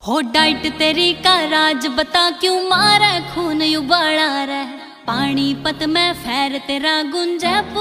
हो डाइट तेरी का राज बता क्यों मारे खून उबाला रह। पानीपत में फैर तेरा गुंजे